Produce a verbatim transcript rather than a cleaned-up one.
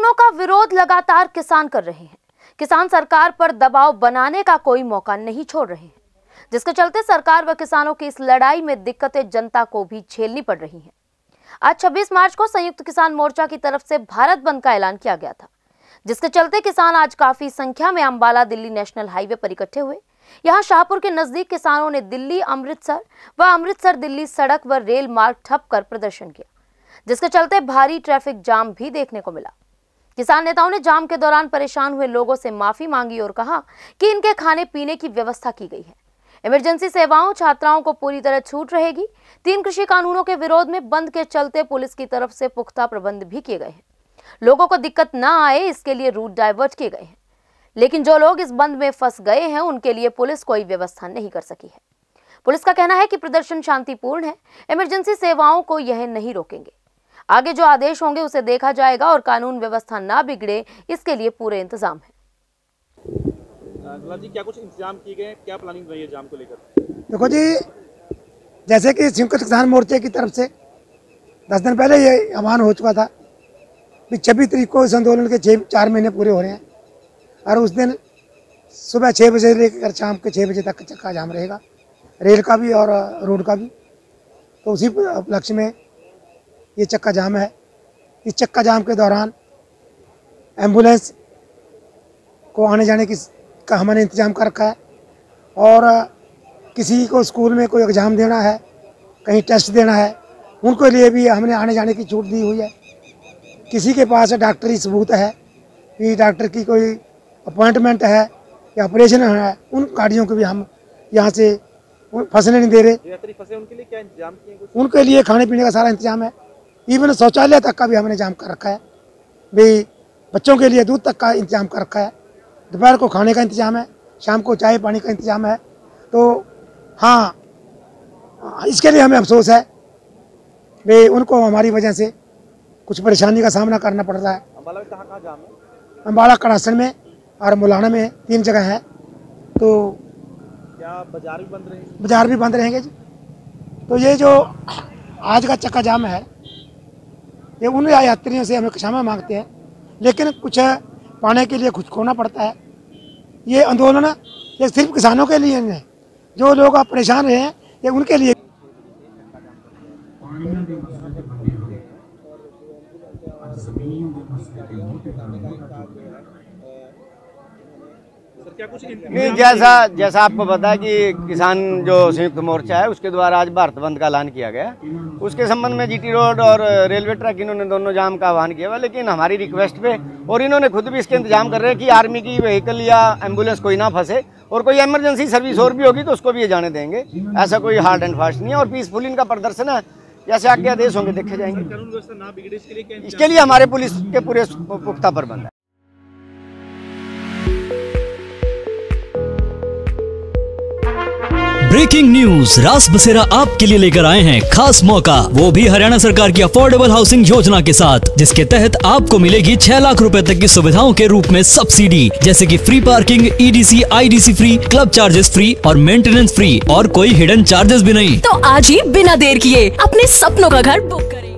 कानूनों का विरोध लगातार किसान कर रहे हैं। किसान सरकार पर दबाव बनाने का कोई मौका नहीं छोड़ रहे हैं, जिसके चलते सरकार व किसानों की इस लड़ाई में दिक्कतें जनता को भी झेलनी पड़ रही हैं। आज छब्बीस मार्च को संयुक्त किसान मोर्चा की तरफ से भारत बंद का ऐलान किया गया था, जिसके चलते किसान आज काफी संख्या में अंबाला दिल्ली नेशनल हाईवे पर इकट्ठे हुए। यहाँ शाहपुर के नजदीक किसानों ने दिल्ली अमृतसर व अमृतसर दिल्ली सड़क व रेल मार्ग ठप कर प्रदर्शन किया, जिसके चलते भारी ट्रैफिक जाम भी देखने को मिला। किसान नेताओं ने जाम के दौरान परेशान हुए लोगों से माफी मांगी और कहा कि इनके खाने पीने की व्यवस्था की गई है। इमरजेंसी सेवाओं छात्राओं को पूरी तरह छूट रहेगी। तीन कृषि कानूनों के विरोध में बंद के चलते पुलिस की तरफ से पुख्ता प्रबंध भी किए गए हैं। लोगों को दिक्कत न आए इसके लिए रूट डाइवर्ट किए गए हैं, लेकिन जो लोग इस बंद में फंस गए हैं उनके लिए पुलिस कोई व्यवस्था नहीं कर सकी है। पुलिस का कहना है कि प्रदर्शन शांतिपूर्ण है, इमरजेंसी सेवाओं को यह नहीं रोकेंगे। आगे जो आदेश होंगे उसे देखा जाएगा और कानून व्यवस्था ना बिगड़े इसके लिए पूरे इंतजाम है। जी, क्या कुछ इंतजाम किए गए, क्या प्लानिंग रही है जाम को लेकर? देखो जी, जैसे कि संयुक्त किसान मोर्चे की तरफ से दस दिन पहले ये ऐलान हो चुका था कि छब्बीस तारीख को इस आंदोलन के छः चार महीने पूरे हो रहे हैं और उस दिन सुबह छः बजे से लेकर शाम के छः बजे तक चक्का जाम रहेगा, रेल का भी और रोड का भी। तो उसी उपलक्ष्य में ये चक्का जाम है। इस चक्का जाम के दौरान एम्बुलेंस को आने जाने की का हमने इंतजाम कर रखा है और किसी को स्कूल में कोई एग्ज़ाम देना है, कहीं टेस्ट देना है, उनके लिए भी हमने आने जाने की छूट दी हुई है। किसी के पास डॉक्टरी सबूत है कि डॉक्टर की कोई अपॉइंटमेंट है या ऑपरेशन है, उन गाड़ियों को भी हम यहाँ से फंसने नहीं दे रहे। फंसे उनके लिए क्या इंतजाम किए? उनके लिए खाने पीने का सारा इंतजाम है, इवन शौचालय तक का भी हमने इंतजाम कर रखा है। भाई बच्चों के लिए दूध तक का इंतजाम कर रखा है, दोपहर को खाने का इंतजाम है, शाम को चाय पानी का इंतजाम है। तो हाँ, इसके लिए हमें अफसोस है भाई उनको हमारी वजह से कुछ परेशानी का सामना करना पड़ रहा है। अंबाला में कहाँ कहाँ जाम है? अंबाला कड़ासन में और मुलाना में तीन जगह है। तो क्या बाजार भी बंद रहेंगे? बाजार भी बंद रहेंगे जी। तो ये जो आज का चक्का जाम है ये उन यात्रियों से हमें क्षमा मांगते हैं, लेकिन कुछ पाने के लिए कुछ खोना पड़ता है। ये आंदोलन ये सिर्फ किसानों के लिए नहीं है, जो लोग आप परेशान रहे हैं ये उनके लिए। नहीं, जैसा जैसा आपको पता है कि किसान जो संयुक्त मोर्चा है उसके द्वारा आज भारत बंद का ऐलान किया गया। उसके संबंध में जीटी रोड और रेलवे ट्रैक इन्होंने दोनों जाम का आह्वान किया हुआ, लेकिन हमारी रिक्वेस्ट पे और इन्होंने खुद भी इसके इंतजाम कर रहे हैं कि आर्मी की व्हीकल या एम्बुलेंस कोई ना फंसे और कोई इमरजेंसी सर्विस और भी होगी तो उसको भी ये जाने देंगे। ऐसा कोई हार्ड एंड फास्ट नहीं है और पीसफुल इनका प्रदर्शन है। जैसे आगे आदेश होंगे देखे जाएंगे। कानून व्यवस्था ना बिगड़े इसके लिए क्या? इसके लिए हमारे पुलिस के पूरे पुख्ता प्रबंध है। ब्रेकिंग न्यूज, रास बसेरा आपके लिए लेकर आए हैं खास मौका, वो भी हरियाणा सरकार की अफोर्डेबल हाउसिंग योजना के साथ, जिसके तहत आपको मिलेगी छह लाख रुपए तक की सुविधाओं के रूप में सब्सिडी, जैसे कि free parking, EDC, IDC free, club charges free और मेंटेनेंस फ्री और कोई हिडन चार्जेस भी नहीं। तो आज ही बिना देर किए अपने सपनों का घर बुक करें।